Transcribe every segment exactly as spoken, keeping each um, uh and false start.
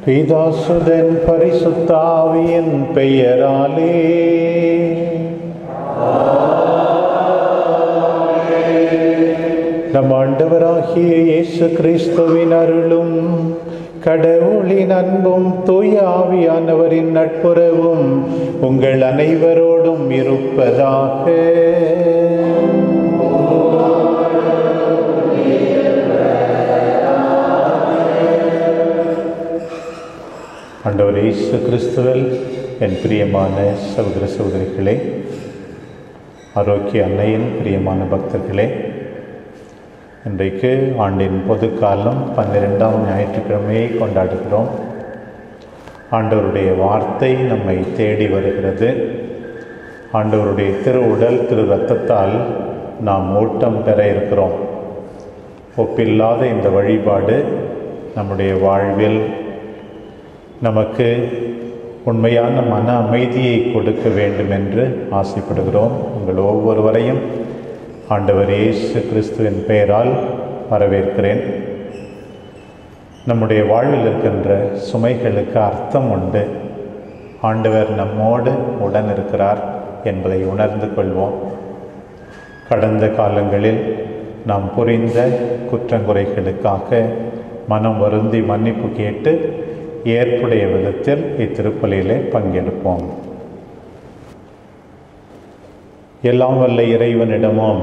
பிதாசுதன் பரிசுத்த ஆவியின் பெயராலே நம் ஆண்டவராகிய இயேசு கிறிஸ்துவின் அருளும் கடவுளின் அன்பும் தூய ஆவியானவரின் நட்புறவும் உங்கள் அனைவரோடும் இருப்பதாக. ஆண்டவர் இயேசு கிறிஸ்துவில் என் பிரியமான சகோதர சகோதரிகளே, ஆரோக்கிய அன்னையின் பிரியமான பக்தர்களே, இன்றைக்கு ஆண்டின் பொது காலம் பன்னிரெண்டாம் ஞாயிற்றுக்கிழமையை கொண்டாடுகிறோம். ஆண்டவருடைய வார்த்தை நம்மை தேடி வருகிறது. ஆண்டவருடைய திரு உடல் திரு இரத்தத்தால் நாம் ஊட்டம் பெற இருக்கிறோம். ஒப்பில்லாத இந்த வழிபாடு நம்முடைய வாழ்வில் நமக்கு உண்மையான மன அமைதியை கொடுக்க வேண்டும் என்று ஆசைப்படுகிறோம். உங்கள் ஒவ்வொருவரையும் ஆண்டவர் இயேசு கிறிஸ்துவின் பெயரால் வரவேற்கிறேன். நம்முடைய வாழ்வில் இருக்கின்ற சுமைகளுக்கு அர்த்தம் உண்டு. ஆண்டவர் நம்மோடு உடன் இருக்கிறார் என்பதை உணர்ந்து கொள்வோம். கடந்த காலங்களில் நாம் புரிந்த குற்றங்குறைகளுக்காக மனம் வருந்தி மன்னிப்பு கேட்டு ஏற்புடைய விதத்தில் இத்திருப்பலியிலே பங்கெடுப்போம். எல்லாம் வல்ல இறைவனிடமும்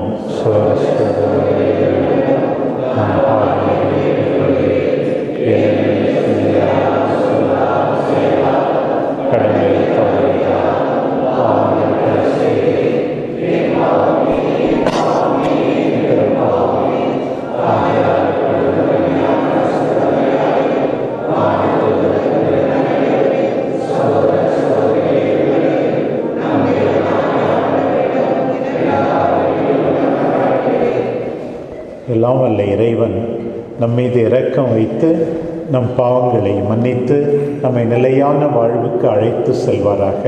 கடமை எல்லாம் வல்ல இறைவன் நம் மீது இரக்கம் வைத்து நம் பாவங்களை மன்னித்து நம்மை நிலையான வாழ்வுக்கு அழைத்து செல்வாராக.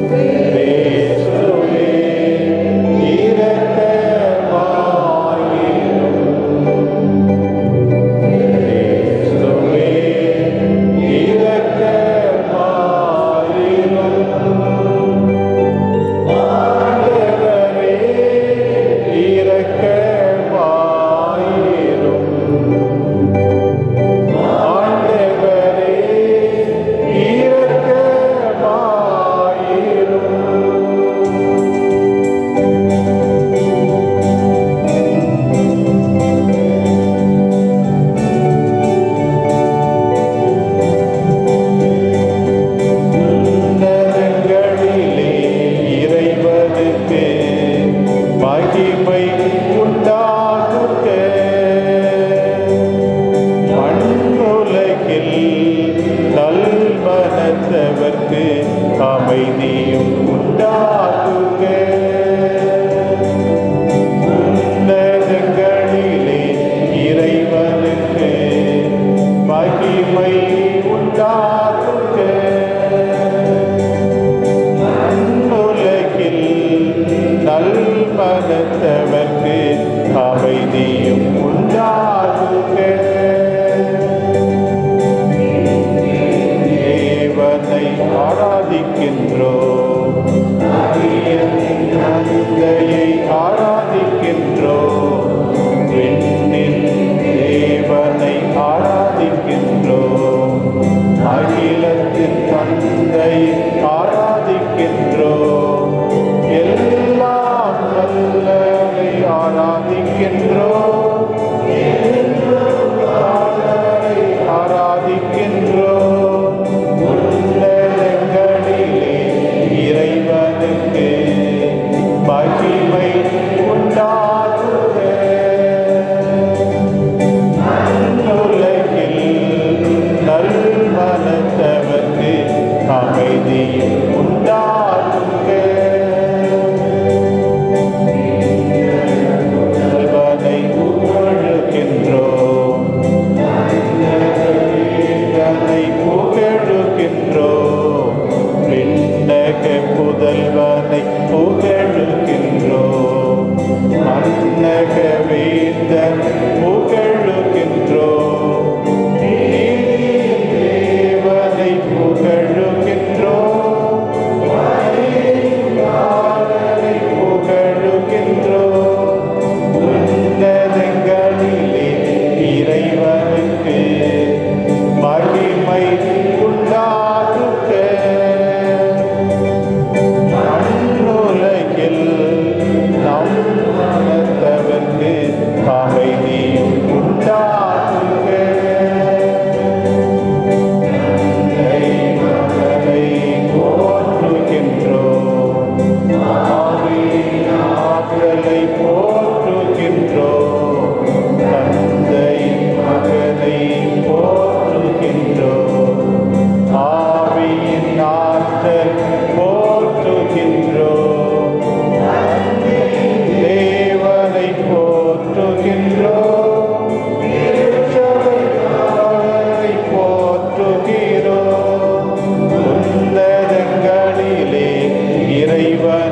Praise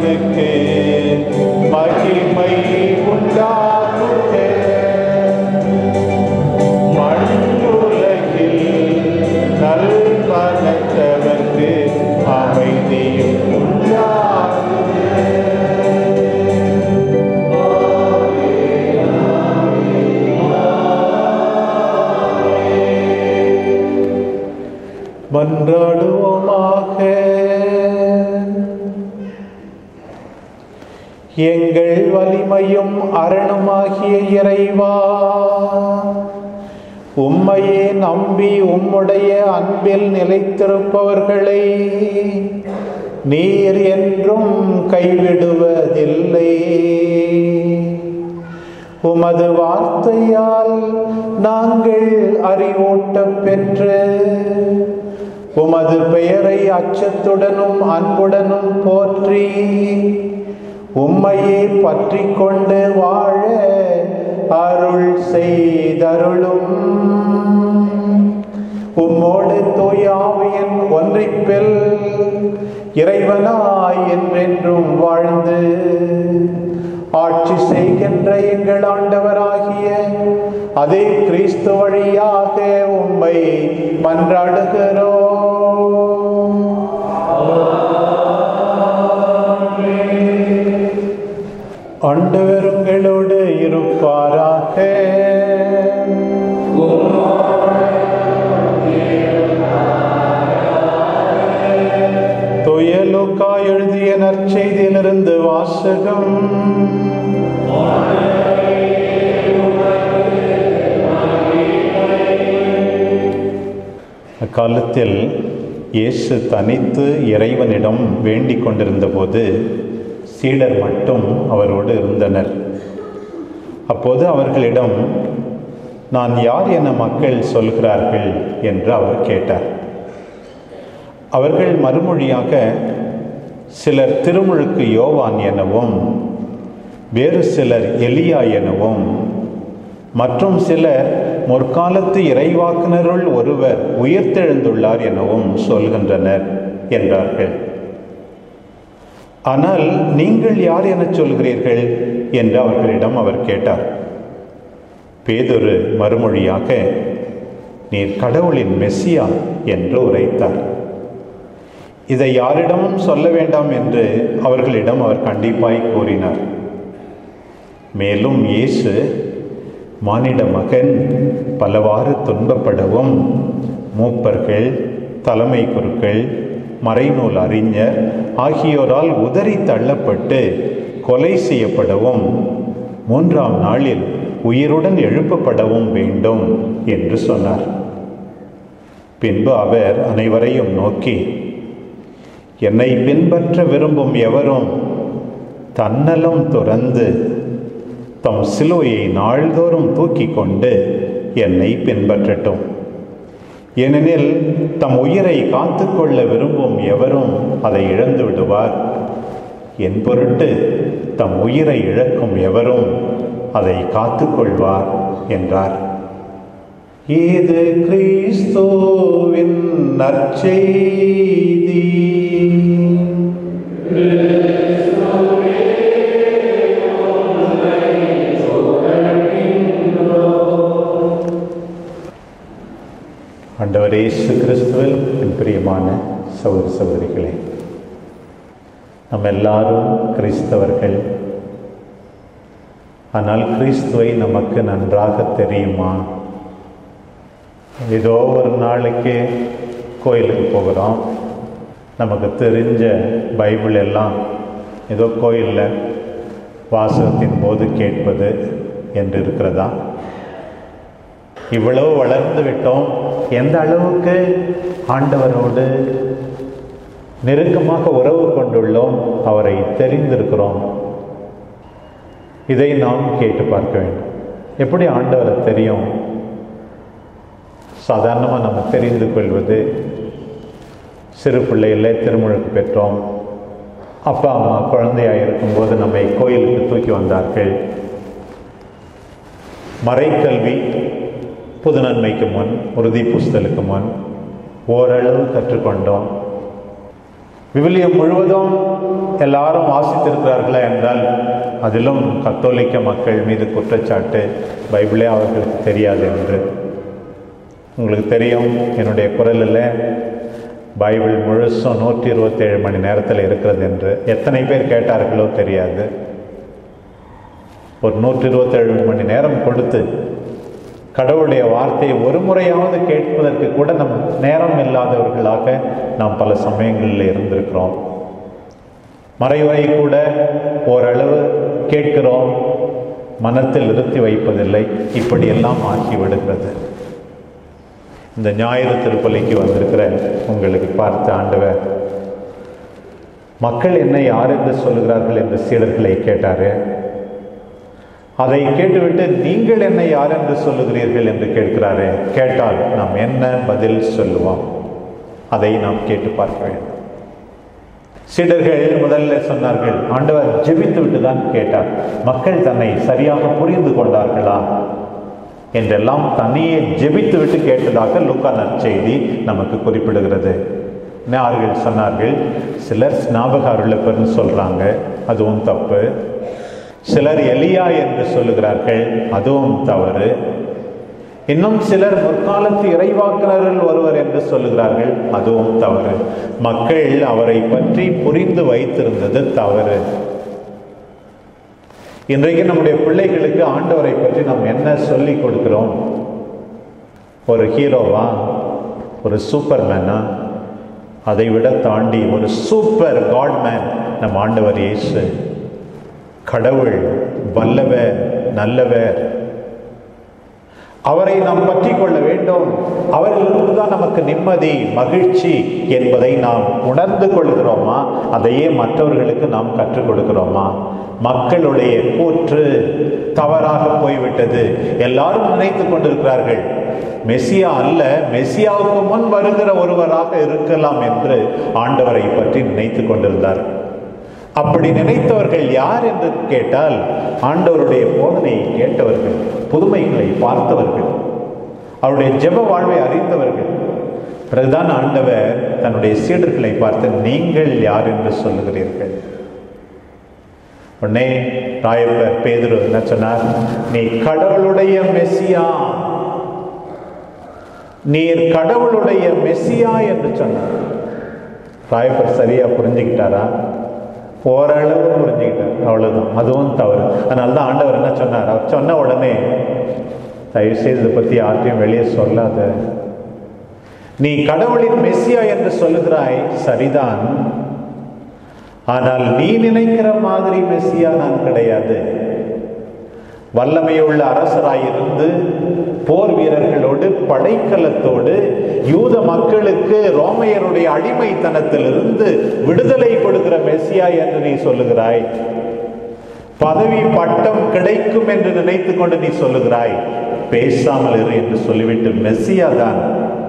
அவருக்கு மகிமை உண்டாகுக. மண்ணுலகில் நல்மனத்தவர்க்கு அமைதியும் உண்டாகுக. மன்றாடுவோமாக. எங்கள் வலிமையும் அரணுமாகிய இறைவா, உம்மையே நம்பி உம்முடைய அன்பில் நிலைத்திருப்பவர்களை நீர் என்றும் கைவிடுவதில்லை. உமது வார்த்தையால் நாங்கள் அறிவூட்டப் பெற்று உமது பெயரை அச்சத்துடனும் அன்புடனும் போற்றி உம்மையே பற்றி கொண்டு வாழ அருள் செய்தருளும். உம்மோடு தூய ஆவியின் ஒன்றிப்பில் இறைவனாய் என்றென்றும் வாழ்ந்து ஆட்சி செய்கின்ற எங்கள் ஆண்டவராகிய அதே கிறிஸ்து வழியாக உம்மை மன்றாடுகிறோம். ஆண்டவர் உங்களோடு இருப்பாராக. தூய லூக்கா எழுதிய நற்செய்தியிலிருந்து வாசகம். அக்காலத்தில் இயேசு தனித்து இறைவனிடம் வேண்டிக் கொண்டிருந்த போது சீடர் மட்டும் அவரோடு இருந்தனர். அப்போது அவர்களிடம், நான் யார் என மக்கள் சொல்கிறார்கள் என்று அவர் கேட்டார். அவர்கள் மறுமொழியாக, சிலர் திருமுழுக்கு யோவான் எனவும், வேறு சிலர் எலியா எனவும், மற்றும் சிலர் முற்காலத்து இறைவாக்கினருள் ஒருவர் உயிர்த்தெழுந்துள்ளார் எனவும் சொல்கின்றனர் என்றார்கள். ஆனால் நீங்கள் யார் என சொல்கிறீர்கள் என்று அவர்களிடம் அவர் கேட்டார். பேதுரு மறுமொழியாக, நீர் கடவுளின் மெசியா என்று உரைத்தார். இதை யாரிடமும் சொல்ல வேண்டாம் என்று அவர்களிடம் அவர் கண்டிப்பாய் கூறினார். மேலும் இயேசு, மானிட மகன் பலவாறு துன்பப்படவும் மூப்பர்கள், தலைமை குருக்கள், மறைநூல் அறிஞர் ஆகியோரால் உதறி தள்ளப்பட்டு கொலை செய்யப்படவும் மூன்றாம் நாளில் உயிருடன் எழுப்பப்படவும் வேண்டும் என்று சொன்னார். பின்பு அவர் அனைவரையும் நோக்கி, என்னை பின்பற்ற விரும்பும் எவரும் தன்னலம் துறந்து தம் சிலுவையை நாள்தோறும் தூக்கி கொண்டு என்னை பின்பற்றட்டும். ஏனெனில் தம் உயிரை காத்துக்கொள்ள விரும்பும் எவரும் அதை இழந்து விடுவார். என் பொருட்டு தம் உயிரை இழக்கும் எவரும் அதை காத்துக்கொள்வார் என்றார். இது கிறிஸ்துவின் நற்செய்தி. ஆண்டவர் இயேசு கிறிஸ்துவில் என் பிரியமான சகோதர சகோதரிகளே, நம்ம எல்லாரும் கிறிஸ்தவர்கள். ஆனால் கிறிஸ்துவை நமக்கு நன்றாக தெரியுமா? ஏதோ ஒரு நாளைக்கு கோயிலுக்கு போகிறோம், நமக்கு தெரிஞ்ச பைபிள் எல்லாம் ஏதோ கோயிலில் வாசகத்தின் போது கேட்பது என்று இருக்கிறதா? இவ்வளவு வளர்ந்து விட்டோம். எந்த அளவுக்கு ஆண்டவரோடு நெருக்கமாக உறவு கொண்டுள்ளோம், அவரை தெரிந்திருக்கிறோம்? இதை நாம் கேட்டு பார்க்க வேண்டும். எப்படி ஆண்டவரை தெரியும்? சாதாரணமாக நம்ம தெரிந்து கொள்வது, சிறு பிள்ளைகளே திருமுழுக்கு பெற்றோம், அப்பா அம்மா குழந்தையாக இருக்கும்போது நம்மை கோயிலுக்கு தூக்கி வந்தார்கள், மறைக்கல்வி புது நன்மைக்கு முன், உறுதி பூசுதலுக்கு முன் ஓரளவு கற்றுக்கொண்டோம். விவிலியம் முழுவதும் எல்லாரும் வாசித்திருக்கிறார்களா என்றால் அதிலும் கத்தோலிக்க மக்கள் மீது குற்றச்சாட்டு, பைபிளே அவர்களுக்கு தெரியாது என்று. உங்களுக்கு தெரியும், என்னுடைய குரலில் பைபிள் முழுசும் நூற்றி இருபத்தேழு மணி நேரத்தில் இருக்கிறது என்று. எத்தனை பேர் கேட்டார்களோ தெரியாது. ஒரு நூற்றி இருபத்தேழு மணி நேரம் கொடுத்து கடவுளுடைய வார்த்தையை ஒரு முறையாவது கேட்பதற்கு கூட நம் நேரம் இல்லாதவர்களாக நாம் பல சமயங்களில் இருந்திருக்கிறோம். மறைவுரை கூட ஓரளவு கேட்கிறோம், மனத்தில் நிறுத்தி வைப்பதில்லை. இப்படியெல்லாம் ஆகிவிடுகிறது. இந்த ஞாயிறு திருப்பலிக்கு வந்திருக்கிற உங்களுக்கு பார்த்து ஆண்டவர், மக்கள் என்னை யார் என்று சொல்லுகிறார்கள் என்று சீடர்களை கேட்டாரு. அதை கேட்டுவிட்டு நீங்கள் என்னை யார் என்று சொல்லுகிறீர்கள் என்று கேட்கிறாரே. கேட்டால் நாம் என்ன பதில் சொல்லுவோம்? அதை நாம் கேட்டு பார்க்க வேண்டும். சீடர்கள் முதல்ல சொன்னார்கள், ஆண்டவர் ஜெபித்து விட்டு தான் கேட்டார். மக்கள் தன்னை சரியாக புரிந்து கொண்டார்களா என்றெல்லாம் தன்னையே ஜெபித்து விட்டு கேட்டதாக லூக்கா நற்செய்தி நமக்கு குறிப்பிடுகிறது. அவர்கள் சொன்னார்கள், சிலர் ஸ்நாபக அருளப்பர்னு சொல்றாங்க, அதுவும் தப்பு. சிலர் எலியா என்று சொல்லுகிறார்கள், அதுவும் தவறு. இன்னும் சிலர் முற்காலத்து இறைவாக்கினரில் ஒருவர் என்று சொல்லுகிறார்கள், அதுவும் தவறு. மக்கள் அவரை பற்றி புரிந்து வைத்திருந்தது தவறு. இன்றைக்கு நம்முடைய பிள்ளைகளுக்கு ஆண்டவரை பற்றி நாம் என்ன சொல்லி கொடுக்கிறோம்? ஒரு ஹீரோவா, ஒரு சூப்பர்மேனா? அதை விட தாண்டி ஒரு சூப்பர் காட்மேன் நம் ஆண்டவர் இயேசு. கடவுள் வல்லவர், நல்லவர். அவரை நாம் பற்றி கொள்ள வேண்டும். அவரிலிருந்து தான் நமக்கு நிம்மதி, மகிழ்ச்சி என்பதை நாம் உணர்ந்து கொள்கிறோமா? அதையே மற்றவர்களுக்கு நாம் கற்றுக் கொடுக்கிறோமா? மக்களுடைய கூற்று தவறாக போய்விட்டது. எல்லாரும் நினைத்து கொண்டிருக்கிறார்கள் மெசியா அல்ல, மெசியாவுக்கு முன் வருகிற ஒருவராக இருக்கலாம் என்று ஆண்டவரை பற்றி நினைத்து கொண்டிருந்தார். அப்படி நினைத்தவர்கள் யார் என்று கேட்டால், ஆண்டவருடைய போதனையை கேட்டவர்கள், புதுமைகளை பார்த்தவர்கள், அவருடைய ஜெப வாழ்வை அறிந்தவர்கள். பிறகுதான் ஆண்டவர் தன்னுடைய சீடர்களை பார்த்து, நீங்கள் யார் என்று சொல்லுகிறீர்கள்? உடனே ராயப்பர் பேதுரு என்ன சொன்னார்? நீ கடவுளுடைய மெசியா, நீர் கடவுளுடைய மெசியா என்று சொன்னார். ராயப்பர் சரியா புரிஞ்சுக்கிட்டாரா? ஓரளவு புரிஞ்சுக்கிட்டார், அவ்வளவுதான். அதுவும் தவறு. அதனால்தான் ஆண்டவர் என்ன சொன்னார்? அவர் சொன்ன உடனே, தயவு செய்து இதை பத்தி யார்ட்டையும் வெளியே சொல்லாத. நீ கடவுளின் மெசியா என்று சொல்லுகிறாய், சரிதான். ஆனால் நீ நினைக்கிற மாதிரி மெசியா நான் கிடையாது. வல்லமையுள்ள அரசராயிருந்து போர் வீரர்களோடு படைக்கலத்தோடு யூத மக்களுக்கு ரோமையருடைய அடிமைத்தனத்திலிருந்து விடுதலை கொடுக்கிற மெசியா என்று நீ சொல்லுகிறாய். பதவி பட்டம் கிடைக்கும் என்று நினைத்து கொண்டு நீ சொல்லுகிறாய். பேசாமல் இரு என்று சொல்லிவிட்டு மெசியா தான்.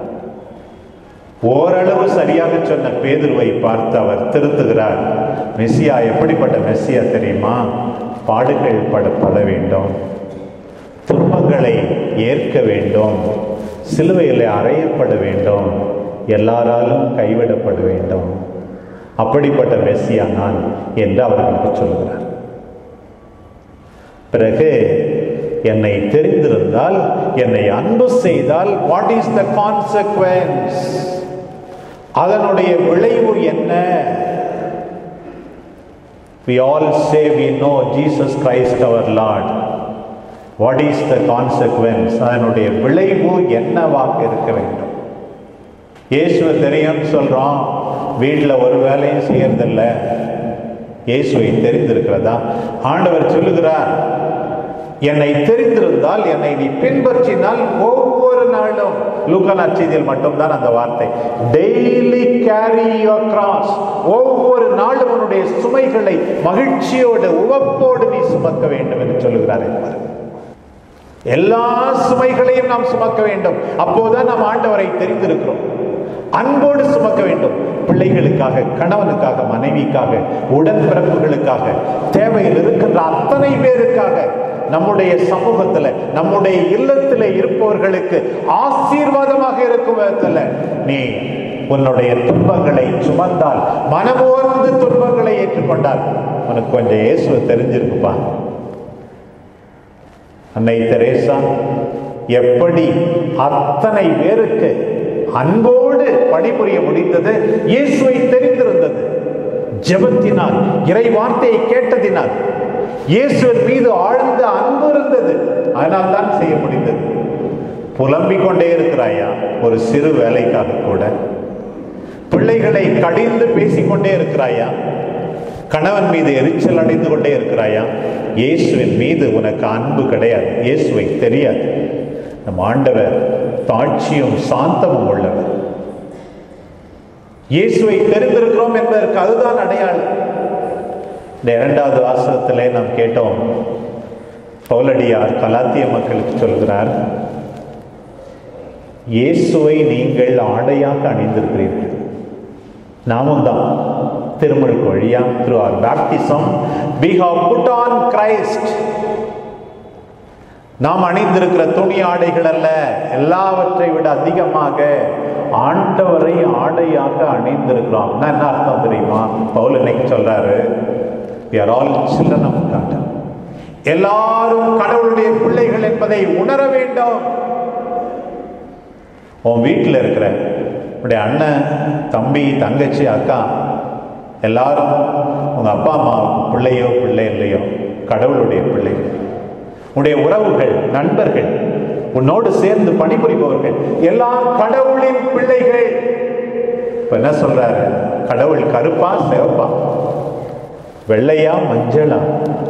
ஓரளவு சரியாக சொன்ன பேதுருவை பார்த்து அவர் திருத்துகிறார். மெசியா எப்படிப்பட்ட மெசியா தெரியுமா? பாடுகள் படப்பட வேண்டும், துன்பங்களை ஏற்க வேண்டும், சிலுவையில் அறையப்பட வேண்டும், எல்லாராலும் கைவிடப்பட வேண்டும். அப்படிப்பட்ட மெசியா நான் என்று அவர்களுக்கு சொல்கிறார். பிறகு என்னை தெரிந்திருந்தால், என்னை அன்பு செய்தால், வாட் இஸ் த கான்சிக்வென்ஸ்? அதனுடைய விளைவு என்ன? We all say we know Jesus Christ our Lord. What is the consequence? அதனுடைய விளைவு என்னவாக இருக்க வேண்டும்? இயேசுவை தெரியும் சொல்றோம், வீட்டில் ஒரு வேலையும் செய்யறதில்ல. இயேசுவை தெரிந்திருக்கிறதா? ஆண்டவர் சொல்லுகிறார், என்னை தெரிந்திருந்தால், என்னை நீ பின்பற்றினால், ஒவ்வொரு நாளும், லூக்கா நற்செய்தியில் மட்டும்தான் அந்த வார்த்தை, டெய்லி கேரி யுவர் கிராஸ், ஒவ்வொரு நாளும் உன்னுடைய சுமைகளை மகிழ்ச்சியோடு உவப்போடு நீ சுமக்க வேண்டும் என்று சொல்லுகிறார். எல்லா சுமைகளையும் நாம் சுமக்க வேண்டும். அப்போதுதான் நாம் ஆண்டவரை தெரிந்திருக்கிறோம். அன்போடு சுமக்க வேண்டும். பிள்ளைகளுக்காக, கணவனுக்காக, மனைவிக்காக, உடன்பிறப்புகளுக்காக, தேவையில் இருக்கின்ற அத்தனை பேருக்காக, நம்முடைய சமூகத்தில், நம்முடைய இல்லத்தில் இருப்பவர்களுக்கு ஆசீர்வாதமாக இருக்கும் விதத்தில் நீ உன்னுடைய துன்பங்களை சுமந்தால், மனமோர்ந்து துன்பங்களை ஏற்றுக்கொண்டால், உனக்கு கொஞ்சம் இயேசுவை தெரிஞ்சிருக்குப்பா. அன்னை தெரேசா எப்படி அத்தனை பேருக்கு அன்போடு பணிபுரிய முடிந்தது? இயேசுவை தெரிந்திருந்தது. ஜெபத்தினால், இறை வார்த்தையை கேட்டதினால், இயேசுவின் மீது ஆழ்ந்த அன்பு இருந்தது. அதனால் தான் செய்ய முடிந்தது. புலம்பிக் கொண்டே இருக்கிறாயா ஒரு சிறு வேலைக்காக கூட? பிள்ளைகளை கடிந்து பேசிக்கொண்டே இருக்கிறாயா? கணவன் மீது எரிச்சல் அடைந்து கொண்டே இருக்கிறாயா? இயேசுவின் மீது உனக்கு அன்பு கிடையாது, இயேசுவை தெரியாது. நம் ஆண்டவர் தாட்சியும் சாந்தமும் உள்ளவர். இயேசுவை தெரிந்திருக்கிறோம் என்பதற்கு அதுதான் அடையாளம். இந்த இரண்டாவது வாசகத்திலே நாம் கேட்டோம், பவுலடியார் கலாத்திய மக்களுக்கு சொல்கிறார், இயேசுவை நீங்கள் ஆடையாக அணிந்திருக்கிறீர்கள். நாமும் தான் திருமுழுக்கு வழியா, through our baptism we have put on Christ. நாம் அணிந்திருக்கிற துணி ஆடைகள் அல்ல, எல்லாவற்றை விட அதிகமாக ஆண்டவரை ஆடையாக அணிந்திருக்கிறோம். என்ன அர்த்தம் தெரியுமா? பவுல் இன்னைக்கு சொல்றாரு, we are all children of God. எல்லாரும் கடவுளுடைய பிள்ளைகள் என்பதை உணர வேண்டும். உன் வீட்டில் இருக்கிற உடைய அண்ணன், தம்பி, தங்கச்சி, அக்கா எல்லாரும் உங்க அப்பா அம்மா பிள்ளையோ பிள்ளை இல்லையோ கடவுளுடைய பிள்ளைகள். உன்னுடைய உறவுகள், நண்பர்கள், உன்னோடு சேர்ந்து பணிபுரிபவர்கள் எல்லாம் கடவுளின் பிள்ளைகள். இப்ப என்ன சொல்றாரு? கடவுள் கருப்பா சிவப்பா, வெள்ளையா மஞ்சளா?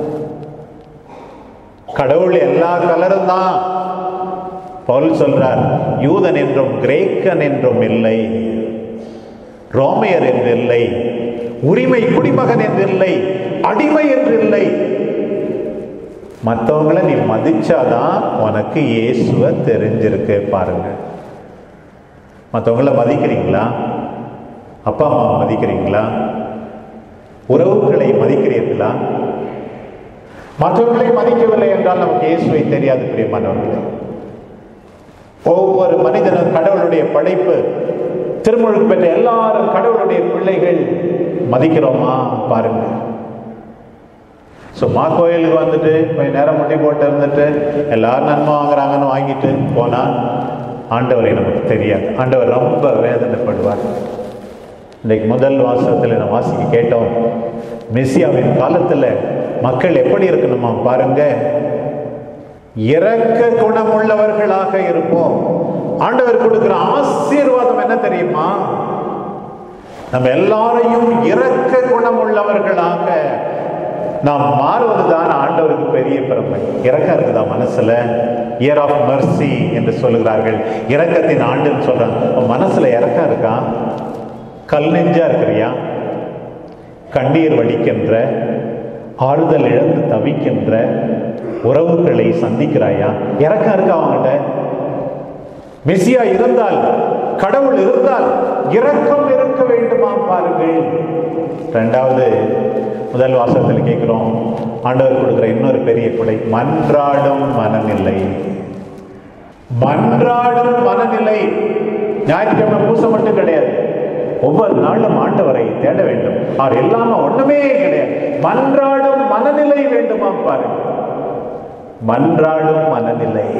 கடவுள் எல்லா கலரும் தான். பவுல் சொல்றார், யூதன் என்றும் கிரேக்கன் என்றும் இல்லை, ரோமையர் என்று இல்லை, உரிமை குடிமகன் என்று இல்லை, அடிமை என்று இல்லை. மற்றவங்களை நீ மதிச்சாதான் உனக்கு இயேசுவை தெரிஞ்சிருக்கு. பாருங்க, மற்றவங்களை மதிக்கிறீங்களா? அப்பா அம்மா மதிக்கிறீங்களா? உறவுகளை மதிக்கிறீர்களா? மற்றவர்களை மதிக்கவில்லை என்றால் நமக்கு இயேசுவை தெரியாது. பிரியமானவர்களே, ஒவ்வொரு மனிதனும் கடவுளுடைய படைப்பு. திருமுழுக்கு பெற்ற எல்லாரும் கடவுளுடைய பிள்ளைகள். மதிக்கிறோமா? பாருங்க. சும்மா கோயிலுக்கு வந்துட்டு கொஞ்ச நேரம் முட்டி போட்டு இருந்துட்டு எல்லாரும் நன்மை வாங்குறாங்கன்னு வாங்கிட்டு போனா ஆண்டவரை நமக்கு தெரியாது. ஆண்டவர் ரொம்ப வேதனைப்படுவார். இன்றைக்கு முதல் வாசகத்தில் நம்ம வாசிக்க கேட்டோம், மெசியாவின் காலத்தில் மக்கள் எப்படி இருக்கணுமா? பாருங்க, இரக்க குணமுள்ளவர்களாக இருப்போம். ஆண்டவர் கொடுக்கிற ஆசீர்வாதம் என்ன தெரியுமா? நம்ம எல்லாரையும் இரக்க குணமுள்ளவர்களாக நாம் மாறுவதுதான் ஆண்டவருக்கு பெரிய பெருமை. இரக்கம் இருக்குதா மனசுல? இயர் ஆஃப் மெர்சி என்று சொல்லுகிறார்கள். இரக்கத்தின் ஆண்டுன்னு சொல்றாங்க. மனசுல இரக்கம் இருக்கா? கல் நெஞ்சா இருக்கிறியா? கண்ணீர் வடிக்கின்ற, ஆறுதல் இழந்து தவிக்கின்ற உறவுகளை சந்திக்கிறாயா? இரக்கம் இருக்கா அவங்ககிட்ட? மெசியா இருந்தால், கடவுள் இருந்தால் இரக்கம் இருக்க வேண்டுமா? பாருங்கள். இரண்டாவது, முதல் வாசகத்தில் கேட்கிறோம், ஆண்டவர் கொடுக்கிற இன்னொரு பெரிய கொடை, மன்றாடும் மனநிலை. மன்றாடும் மனநிலை. ஞாயிற்றுக்கிழமை பூசை மட்டும் கிடையாது, ஒவ்வொரு நாளும் ஆண்டவரை தேட வேண்டும். அவர் எல்லாமே ஒண்ணுமே கிடையாது. மன்றாடும் மனநிலை வேண்டுமா? பாருங்க, மன்றாடும் மனநிலை.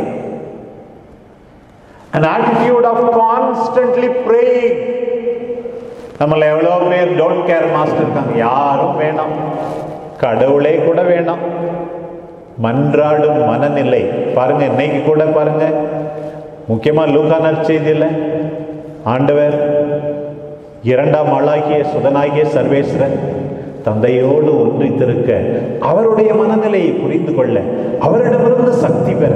An attitude of constantly praying. நம்மள எவ்வளவு பேர் டோன்ட் கேர் மாஸ்டர் இருக்காங்க. யாரும் வேணாம், கடவுளே கூட வேணாம். மன்றாடும் மனநிலை பாருங்க. இன்னைக்கு கூட பாருங்க, முக்கியமா லூக்கா நற்செய்தியில ஆண்டவர் இரண்டாம் ஆளாகிய சுதனாகிய சர்வேஸ்வரன் தந்தையோடு ஒன்றித்திருக்க, அவருடைய மனநிலையை புரிந்து கொள்ள, அவரிடமிருந்து சக்தி பெற,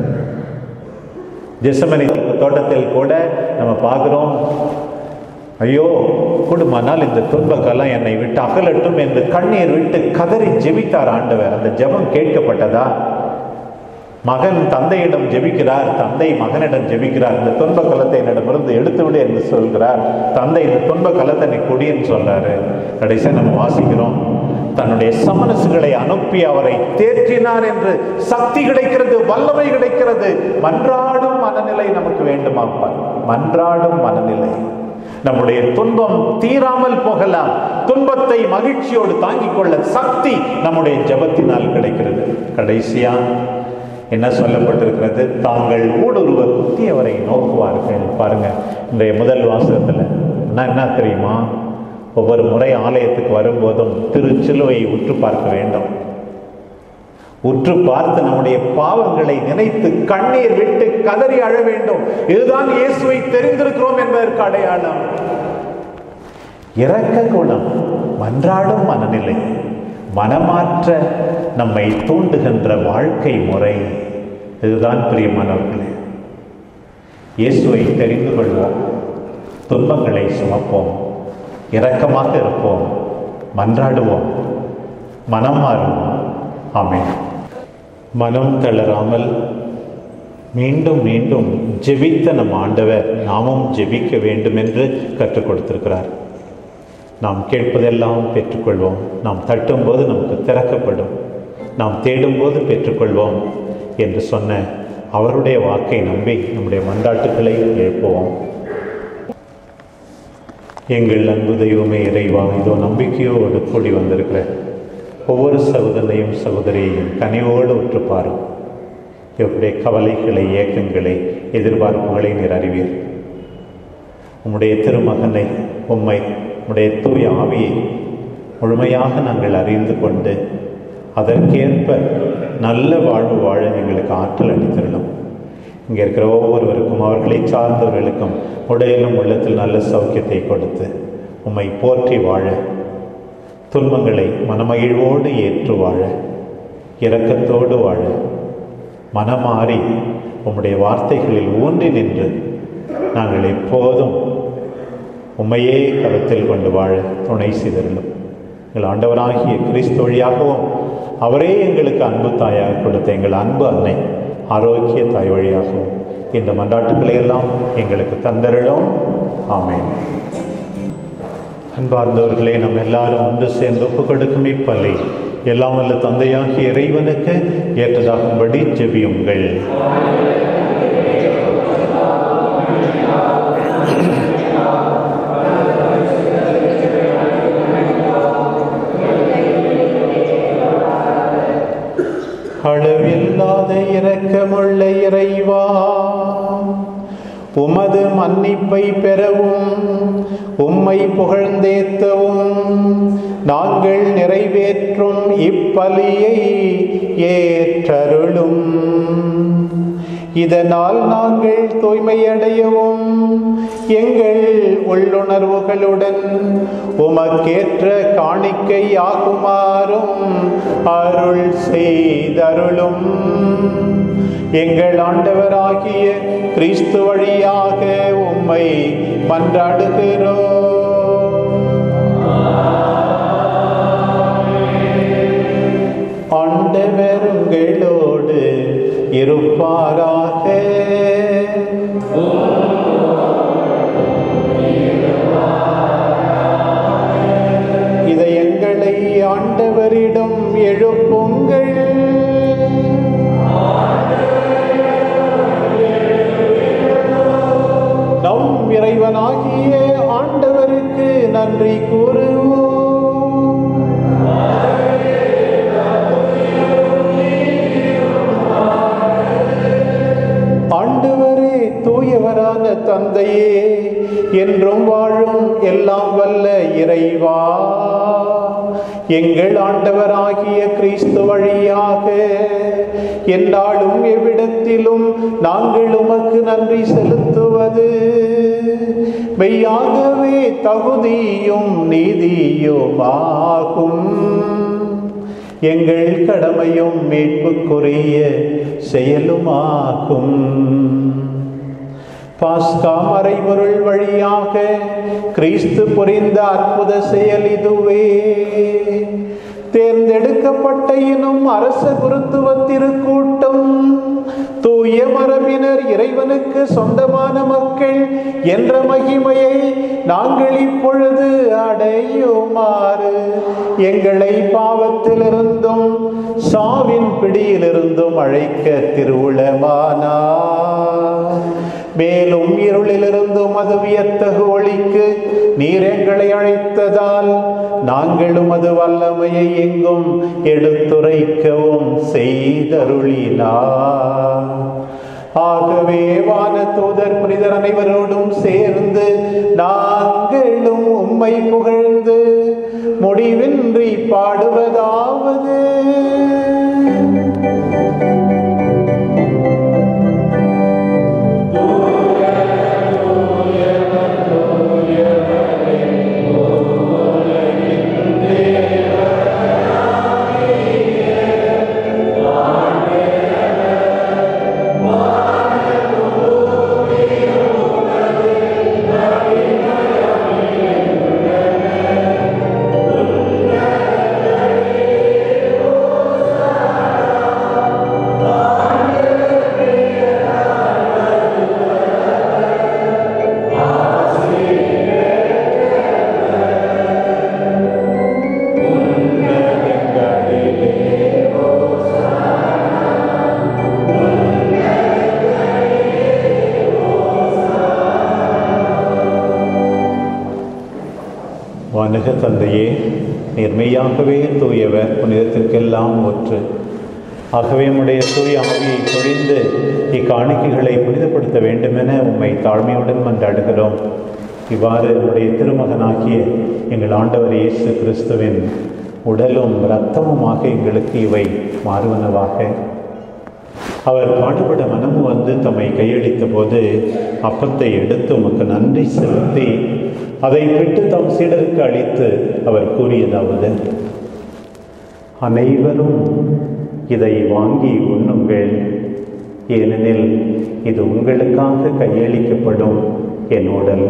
ஜெசமனி தோட்டத்தில் கூட நம்ம பார்க்கிறோம், ஐயோ குடும்பனால் இந்த துன்பக்கெல்லாம் என்னை விட்டு அகலட்டும் என்று கண்ணீர் விட்டு கதறி ஜெபித்தார் ஆண்டவர். அந்த ஜெபம் கேட்கப்பட்டதா? மகன் தந்தையிடம் ஜெபிக்கிறார், தந்தை மகனிடம் ஜெபிக்கிறார், இந்த துன்ப கலத்தை என்னிடமிருந்து எடுத்து விடு என்று சொல்கிறார். தந்தை இந்த துன்ப கலத்தை நீ குடின்னு சொல்றாரு. கடைசியா நம்ம வாசிக்கிறோம், தன்னுடைய சமனசுகளை அனுப்பி அவரை தேற்றினார் என்று சக்தி கிடைக்கிறது, வல்லமை கிடைக்கிறது. மன்றாடும் மனநிலை நமக்கு வேண்டுமா? மன்றாடும் மனநிலை. நம்முடைய துன்பம் தீராமல் போகலாம். துன்பத்தை மகிழ்ச்சியோடு தாங்கிக் கொள்ள சக்தி நம்முடைய ஜெபத்தினால் கிடைக்கிறது. கடைசியா என்ன சொல்லப்பட்டிருக்கிறது? தாங்கள் ஊடுருவ குத்தியவரை நோக்குவார்கள். பாருங்க, இன்றைய முதல் வாசகத்துல என்ன என்ன தெரியுமா? ஒவ்வொரு முறை ஆலயத்துக்கு வரும்போதும் திருச்சிலுவையை உற்று பார்க்க வேண்டும். உற்று பார்த்து நம்முடைய பாவங்களை நினைத்து கண்ணீர் விட்டு கதறி அழ வேண்டும். இதுதான் இயேசுவை தெரிந்திருக்கிறோம் என்பதற்கு அடையாளம். இரக்க குணம், மன்றாடும் மனநிலை, மனமாற்ற நம்மை தூண்டுகின்ற வாழ்க்கை முறை, இதுதான் பிரியமானவர்களே. இயேசுவை தெரிந்து கொள்வோம், துன்பங்களை சுமப்போம், இரக்கமாக இருப்போம், மன்றாடுவோம், மனம் மாறுவோம். ஆமென். மனம் தளராமல் மீண்டும் மீண்டும் ஜெபித்த நம் ஆண்டவர் நாமும் ஜெபிக்க வேண்டும் என்று கற்றுக் கொடுத்திருக்கிறார். நாம் கேட்பதெல்லாம் பெற்றுக்கொள்வோம். நாம் தட்டும்போது நமக்கு திறக்கப்படும். நாம் தேடும்போது பெற்றுக்கொள்வோம் என்று சொன்ன அவருடைய வாக்கை நம்பி நம்முடைய மன்றாட்டுக்களை எழுப்புவோம். எங்கள் அன்பு தெய்வமே இறைவா, இதோ நம்பிக்கையோடு கூடி வந்திருக்கிற ஒவ்வொரு சகோதரனையும் சகோதரியையும் கனிவோடு உற்றுப்பாரும். இவருடைய கவலைகளை, ஏக்கங்களை, எதிர்பார்ப்புகளை நீர் அறிவீர். உம்முடைய திருமகனை, உம்மை, உம்முடைய தூய ஆவியை முழுமையாக நாங்கள் அறிந்து கொண்டு அதற்கேற்ப நல்ல வாழ்வு வாழ எங்களுக்கு ஆற்றல் அளித்திருந்தோம். இங்கே இருக்கிற ஒவ்வொருவருக்கும் அவர்களை சார்ந்தவர்களுக்கும் உடலிலும் உள்ளத்தில் நல்ல சௌக்கியத்தை கொடுத்து உம்மை போற்றி வாழ, துன்பங்களை மனமகிழ்வோடு ஏற்று வாழ, இரக்கத்தோடு வாழ, மனமாறி உம்முடைய வார்த்தைகளில் ஊன்றி நின்று நாங்கள் எப்போதும் உம்மையே கருத்தில் கொண்டு வாழ துணை செய்திருந்தோம். எங்கள் ஆண்டவராகிய கிறிஸ்து வழியாகவும் அவரே எங்களுக்கு அன்பு தாயாக கொடுத்த எங்கள் அன்பு அன்னை ஆரோக்கிய தாய் வழியாகவும் இந்த மன்றாட்டுக்களை எல்லாம் எங்களுக்கு தந்தருளும். ஆமென். அன்பார்ந்தவர்களே, நம்ம எல்லாரும் ஒன்று சேர்ந்து ஒப்பு கொடுக்கும் இப்பள்ளி எல்லாம் வல்ல தந்தையாகிய இறைவனுக்கு ஏற்றதாகும்படி ஜெபியுங்கள். அளவில்லாத இரக்கமுள்ள இறைவா, உமது மன்னிப்பை பெறவும் உம்மை புகழ்ந்தேத்தவும் நாங்கள் நிறைவேற்றும் இப்பலியை ஏற்றருளும். இதனால் நாங்கள் தூய்மையடையவும் எங்கள் உள்ளுணர்வுகளுடன் உமக்கேற்ற காணிக்கை ஆகுமாறும் அருள் செய்தருளும். எங்கள் ஆண்டவராகிய கிறிஸ்து வழியாக உம்மை மன்றாடுகிறோம். ஆண்டவர் உங்களோடு இருப்பாராக. இதயங்களை ஆண்டவரிடம் எழுப்புங்கள். நம் இறைவனாகிய ஆண்டவருக்கு நன்றி கூறுவோம். ஆண்டவரே, தூயவரான தந்தையே, என்றும் வாழும் எல்லாம் வல்ல இறைவா, எங்கள் ஆண்டவராகிய கிறிஸ்து வழியாக எந்நாளும் எவ்விடத்திலும் நாங்கள் உமக்கு நன்றி செலுத்துவது மெய்யாகவே தகுதியும் நீதியுமாகும். எங்கள் கடமையும் மீட்புக்குரிய செயலுமாகும். பாஸ்கா மறைபொருள் வழியாக கிறிஸ்து புரிந்த அற்புத செயல் இதுவே. தேர்ந்தெடுக்கப்பட்ட எனும் அரச குருத்துவ திருக்கூட்டம், தூய மரபினர், இறைவனுக்கு சொந்தமான மக்கள் என்ற மகிமையை நாங்கள் இப்பொழுது அடையுமாறு எங்களை பாவத்திலிருந்தும் சாவின் பிடியிலிருந்தும் அழைக்க திருவுளமானார். மேலும் இருளிலிருந்து மது வியத்தகு ஒளிக்கு நீர் எங்களை அழைத்ததால் நாங்களும் அது வல்லமையை எங்கும் எடுத்துரைக்கவும் செய்தருளினார். ஆகவே வான தூதர் புனிதர் அனைவரோடும் சேர்ந்து நாங்களும் உம்மை புகழ்ந்து முடிவின்றி பாடுவதாவது: வானக தந்தையே, நேர்மையாகவே தூயவர், புனிதத்திற்கெல்லாம் ஒற்று. ஆகவே உம்முடைய தூய ஆவியை பொழிந்து இக்காணிக்கைகளை புனிதப்படுத்த வேண்டுமென உம்மை தாழ்மையுடன் மன்றாடுகிறோம். இவ்வாறு உம்முடைய திருமகனாகிய எங்கள் ஆண்டவர் இயேசு கிறிஸ்துவின் உடலும் இரத்தமுமாக எங்களுக்கு இவை மாறுவனவாக. அவர் பாடுபட மனமு வந்து தம்மை கையளித்த போது அப்பத்தை எடுத்து உமக்கு நன்றி செலுத்தி அதை விட்டு தம் சீடருக்கு அளித்து அவர் கூறியதாவது: அனைவரும் இதை வாங்கி உண்ணுங்கள், ஏனெனில் இது உங்களுக்காக கையளிக்கப்படும் என் உடல்.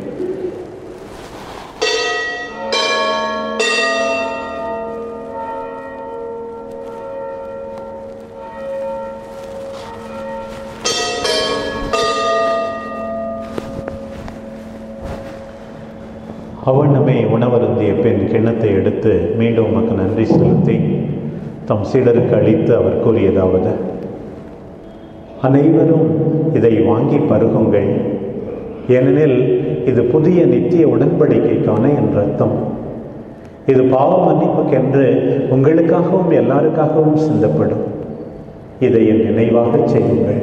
அவனமே உணவருந்திய பெண் கிண்ணத்தை எடுத்து மீண்டும் உமக்கு நன்றி செலுத்தி தம் சீடருக்கு அளித்து அவர் கூறியதாவது: அனைவரும் இதை வாங்கி பருகுங்கள், ஏனெனில் இது புதிய நித்திய உடன்படிக்கைக்கான என் இரத்தம். இது பாவ மன்னிப்புக்கென்று உங்களுக்காகவும் எல்லாருக்காகவும் சிந்தப்படும். இதை என் நினைவாக செய்யுங்கள்.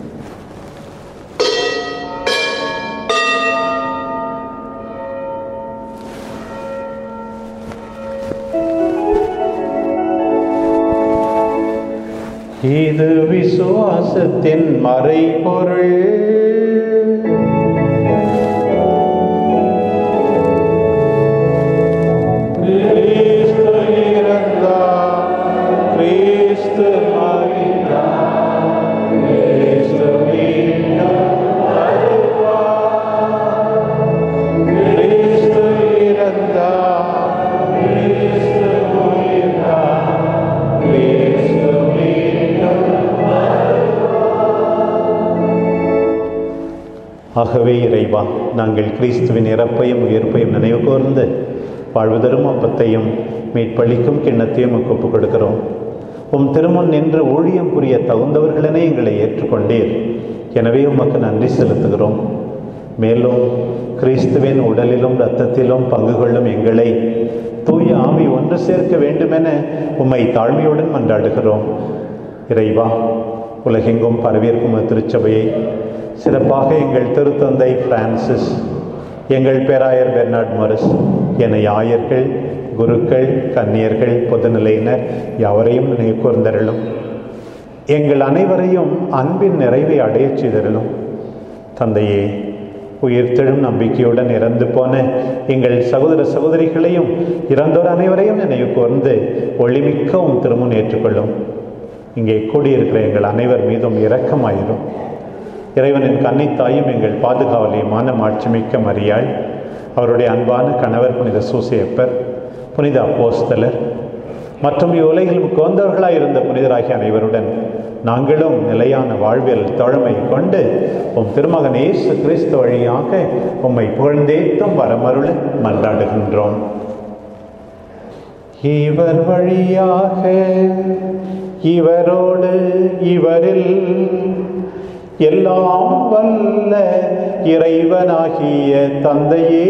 இது விசுவாசத்தின் மறைபொருள். கிறிஸ்து இறந்தார், கிறிஸ்து மரித்தார், கிறிஸ்து மீண்டும் வருவார். கிறிஸ்து இறந்தார், கிறிஸ்து உயிர்த்தார், கிறிஸ்து ஆகவே இறைவா, நாங்கள் கிறிஸ்துவின் இறப்பையும் உயிர்ப்பையும் நினைவு கூர்ந்து வாழ்வுதரும் அப்பத்தையும் மீட்பளிக்கும் கிண்ணத்தையும் ஒப்புக் கொடுக்கிறோம். உம் திருமுன் நின்று ஊழியம் புரிய தகுந்தவர்களென எங்களை ஏற்றுக்கொண்டீர். எனவே உமக்கு நன்றி செலுத்துகிறோம். மேலும் கிறிஸ்துவின் உடலிலும் இரத்தத்திலும் பங்கு கொள்ளும் எங்களை தூய ஆவி ஒன்று சேர்க்க வேண்டுமென உம்மை தாழ்மையுடன் மன்றாடுகிறோம். இறைவா, உலகெங்கும் பரவியிருக்கும் திருச்சபையை, சிறப்பாக எங்கள் திருத்தந்தை பிரான்சிஸ், எங்கள் பேராயர் பெர்னார்ட் மொரிஸ் என ஆயர்கள், குருக்கள், கன்னியர்கள், பொதுநிலையினர் யாவரையும் நினைவு கூர்ந்தருளும். எங்கள் அனைவரையும் அன்பின் நிறைவை அடையச் செய்தருளும். தந்தையே, உயிர்த்தெழும் நம்பிக்கையுடன் இறந்து போன எங்கள் சகோதர சகோதரிகளையும் இறந்தோர் அனைவரையும் நினைவு கூர்ந்து ஒளிமிக்கவும் திருமுன் ஏற்றுக்கொள்ளும். இங்கே கூடியிருக்கிற எங்கள் அனைவர் மீதும் இரக்கமாயிரும். இறைவனின் கன்னித்தாயும் எங்கள் பாதுகாவலியுமான மாட்சிமிக்க மரியாள், அவருடைய அன்பான கணவர் புனித சூசையப்பர், புனித அப்போஸ்தலர் மற்றும் இவ்வுலகில் முக்கோந்தவர்களாய் இருந்த புனிதராகிய அனைவருடன் நாங்களும் நிலையான வாழ்வியல் தோழமை கொண்டு உம் திருமகன் இயேசு கிறிஸ்து வழியாக உம்மை புகழ்ந்தேத்தும் வரமருள மன்றாடுகின்றோம். இவர் வழியாக, இவரோடு, இவரில் எல்லாம் வல்ல இறைவனாகிய தந்தையே,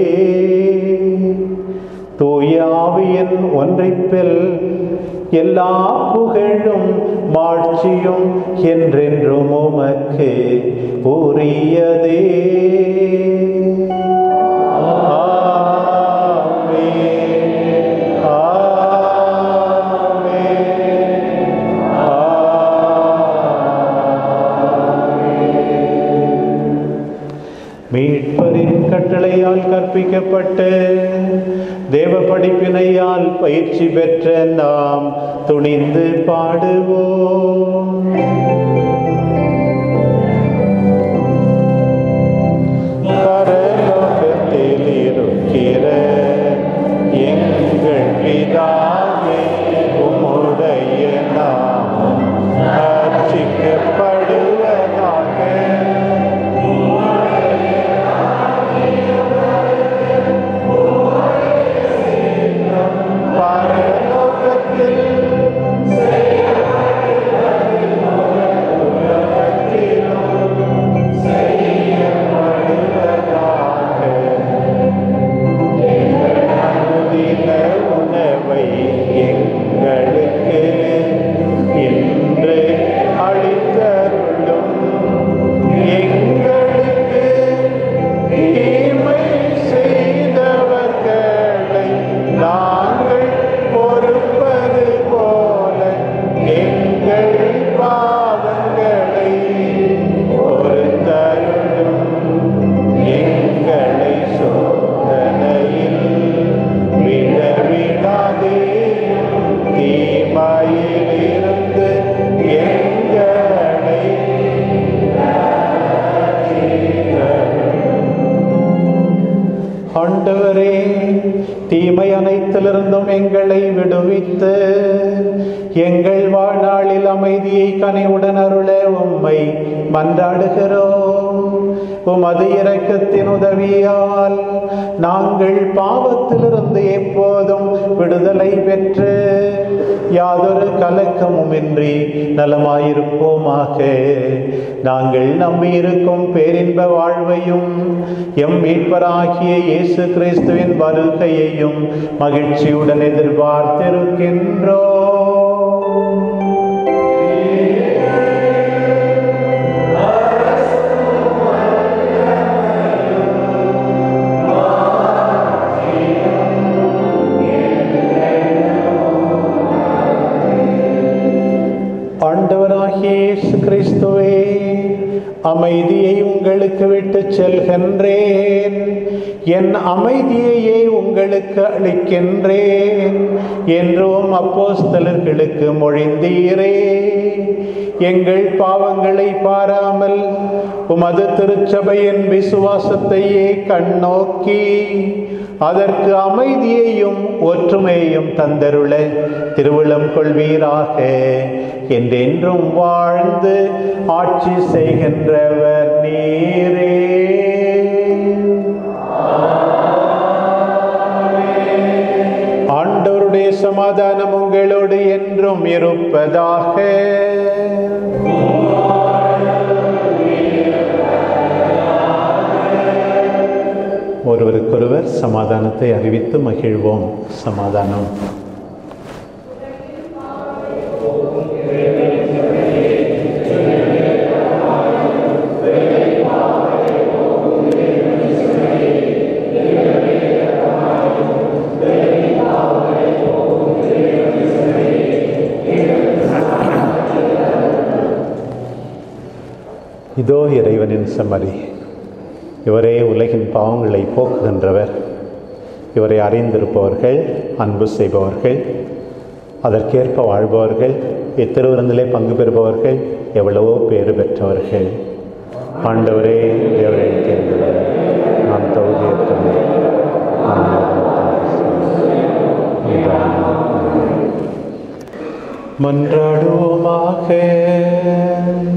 தூய ஆவியின் ஒன்றிப்பில் எல்லா புகழும் மாட்சியும் என்றென்றும் உமக்கு உரியதே. மீட்பரின் கட்டளையால் கற்பிக்கப்பட்டு தேவ படிப்பினையால் பயிற்சி பெற்ற நாம் துணிந்து பாடுவோம். பரலோகத்தில் இருக்கிற எங்கள் பிதாவே, உம்முடைய நாமம் அர்ச்சிக்கப்படுவதாக. ஆண்டவரே, தீமை அனைத்திலிருந்தும் எங்களை விடுவித்து எங்கள் வாழ்நாளில் அமைதியை கனிவுடன் அருள உம்மை மன்றாடுகிறோம். உமது இரக்கத்தின் உதவியால் நாங்கள் பாவத்திலிருந்து எப்போதும் விடுதலை பெற்று யாதொரு கலக்கமும் இன்றி நலமாயிருப்போமாக. நாங்கள் நம்பியிருக்கும் பேரின்ப வாழ்வையும் எம் மீட்பராகிய இயேசு கிறிஸ்துவின் வருகையையும் மகிழ்ச்சியுடன் எதிர்பார்த்திருக்கின்றோம். ஆண்டவராகிய இயேசு கிறிஸ்துவே, அமைதியை உங்களுக்கு விட்டு செல்கின்றேன், என் அமைதியையே உங்களுக்கு அளிக்கின்றேன் என்றும் அப்போஸ்தலர்களுக்கு மொழிந்தீரே. எங்கள் பாவங்களை பாராமல் உமது திருச்சபையின் விசுவாசத்தையே கண்ணோக்கி அதற்கு அமைதியையும் ஒற்றுமையையும் தந்தருள திருவுளம் கொள்வீராக. என்றென்றும் வாழ்ந்து ஆட்சி செய்கின்றவர் நீரே. ஆண்டவருடைய சமாதானம் உங்களோடு என்றும் இருப்பதாக. ஒருவருக்கொருவர் சமாதானத்தை அறிவித்து மகிழ்வோம். சமாதானம். இதோ இறைவனின் செம்மறி. இவரே உலகின் பாவங்களை போக்குகின்றவர். இவரை அறிந்திருப்பவர்கள், அன்பு செய்பவர்கள், அதற்கேற்ப வாழ்பவர்கள், இத்திருவிருந்திலே பங்கு பெறுபவர்கள் எவ்வளவோ பேறு பெற்றவர்கள். ஆண்டவரே, தேவரை தேர்ந்தவர், நான் தகுதியற்றவர். மன்றாடுவோமாக.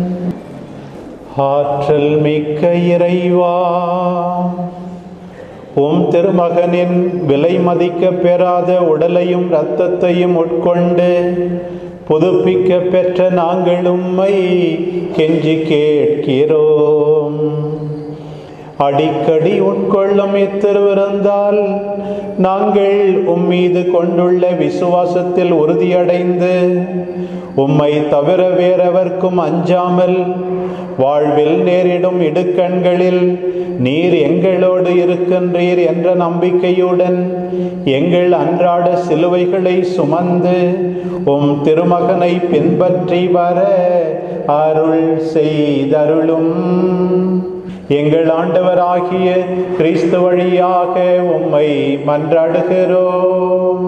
ஆற்றல் மிக்க இறைவா, உம் திருமகனின் விலை மதிக்க பெறாத உடலையும் இரத்தத்தையும் உட்கொண்டு புதுப்பிக்க பெற்ற நாங்கள் உம்மை கெஞ்சி கேட்கிறோம். அடிக்கடி உட்கொள்ளும் இத்திருவிருந்தால் நாங்கள் உம்மீது கொண்டுள்ள விசுவாசத்தில் உறுதியடைந்து உம்மை தவிர வேறெவர்க்கும் அஞ்சாமல் வாழ்வில் நேரிடும் இடுக்கண்களில் நீர் எங்களோடு இருக்கின்றீர் என்ற நம்பிக்கையுடன் எங்கள் அன்றாட சிலுவைகளை சுமந்து உம் திருமகனை பின்பற்றி வர அருள் செய்தருளும். எங்கள் ஆண்டவராகிய கிறிஸ்து வழியாக உம்மை மன்றாடுகிறோம்.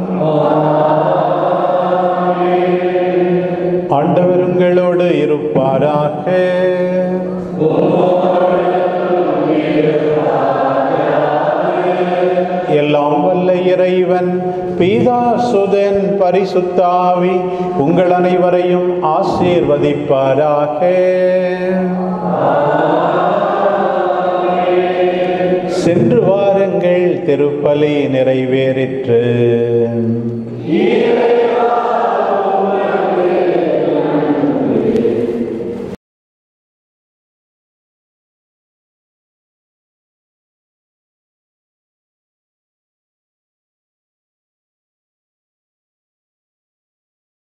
ஆண்டவர் உங்களோடு இருப்பாராக. எல்லாம் வல்ல இறைவன் பிதா சுதன் பரிசுத்த ஆவி உங்கள் அனைவரையும் ஆசீர்வதிப்பாராக. சென்று வாருங்கள், திருப்பலி நிறைவேறிற்று.